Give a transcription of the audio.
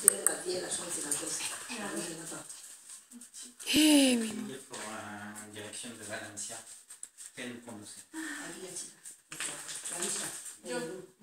Eh oui. Pour en direction de Valencia. Que nous conduisons.